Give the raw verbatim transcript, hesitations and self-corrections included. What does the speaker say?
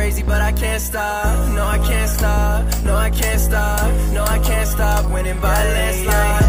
crazy, but I can't stop. No, I can't stop. No, I can't stop. No, I can't stop winning by landslide.